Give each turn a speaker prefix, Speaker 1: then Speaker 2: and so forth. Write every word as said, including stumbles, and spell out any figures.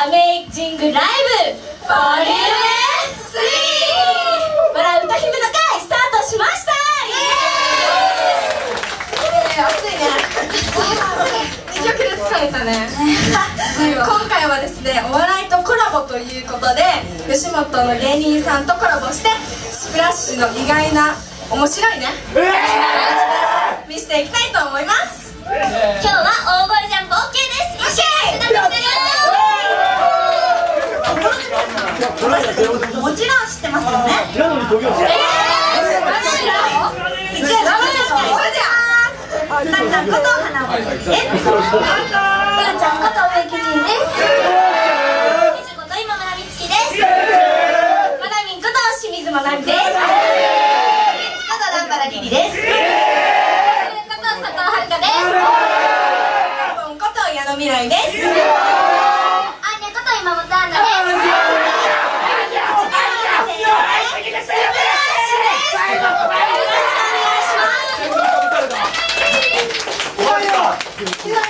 Speaker 1: アメイジングライブボリュームスリー笑う歌姫の会スタートしました。イエーイ。暑いね。にきょくで疲れたね。今回はですね、お笑いとコラボということで吉本の芸人さんとコラボしてスプラッシュの意外な面白いね、えー、見せていきたいと思います。今日は大声ジャンプ オーケー です。よっしゃー。もちろん知ってますよね。えー、もちろん。一応それじゃあ、たんちゃんこと花森です。ゆうちゃんこと植木美です。みちこと今村美月です。まなみんこと清水まなみです。こと南原リリです。こと佐藤遥です。ポンこと矢野未来です。あんにゃこと今本アンナです。よろしくお願いします。